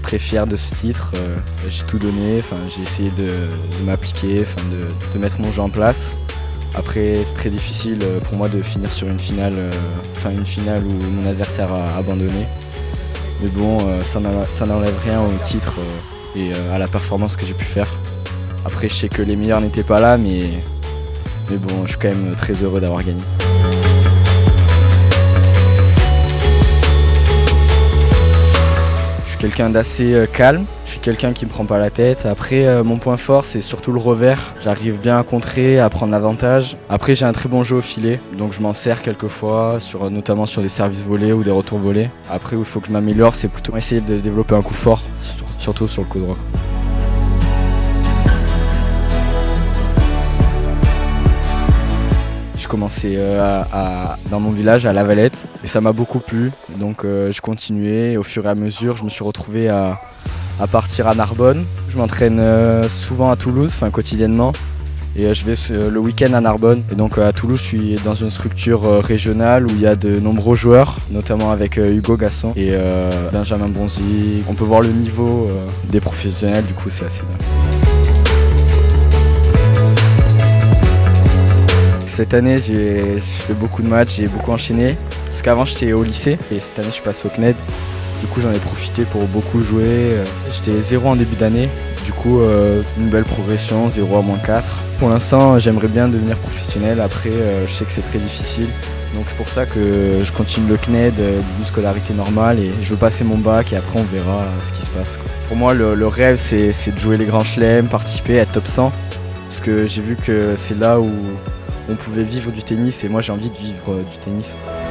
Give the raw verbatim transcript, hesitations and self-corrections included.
très fier de ce titre. Euh, j'ai tout donné, j'ai essayé de, de m'appliquer, de, de mettre mon jeu en place. Après, c'est très difficile pour moi de finir sur une finale, enfin une finale où mon adversaire a abandonné. Mais bon, ça n'enlève rien au titre et à la performance que j'ai pu faire. Après, je sais que les meilleurs n'étaient pas là, mais, mais bon, je suis quand même très heureux d'avoir gagné. Je suis quelqu'un d'assez calme. Je suis quelqu'un qui ne me prend pas la tête. Après, euh, mon point fort, c'est surtout le revers. J'arrive bien à contrer, à prendre l'avantage. Après, j'ai un très bon jeu au filet, donc je m'en sers quelquefois, sur, notamment sur des services volés ou des retours volés. Après, où il faut que je m'améliore, c'est plutôt essayer de développer un coup fort, surtout sur le coup droit. J'ai commencé euh, à, à, dans mon village, à La Valette, et ça m'a beaucoup plu. Donc euh, je continuais, et au fur et à mesure, je me suis retrouvé à à partir à Narbonne. Je m'entraîne euh, souvent à Toulouse, enfin quotidiennement, et euh, je vais euh, le week-end à Narbonne. Et donc euh, à Toulouse, je suis dans une structure euh, régionale où il y a de nombreux joueurs, notamment avec euh, Hugo Gasson et euh, Benjamin Bonzi. On peut voir le niveau euh, des professionnels, du coup c'est assez bien. Cette année, j'ai fait beaucoup de matchs, j'ai beaucoup enchaîné, parce qu'avant j'étais au lycée et cette année je suis passé au C N E D. Du coup, j'en ai profité pour beaucoup jouer. J'étais zéro en début d'année, du coup, euh, une belle progression, zéro à moins quatre. Pour l'instant, j'aimerais bien devenir professionnel. Après, euh, je sais que c'est très difficile. Donc c'est pour ça que je continue le C N E D d'une scolarité normale et je veux passer mon bac et après on verra ce qui se passe, quoi. Pour moi, le, le rêve, c'est de jouer les grands chelems, participer, être top cent. Parce que j'ai vu que c'est là où on pouvait vivre du tennis et moi j'ai envie de vivre du tennis.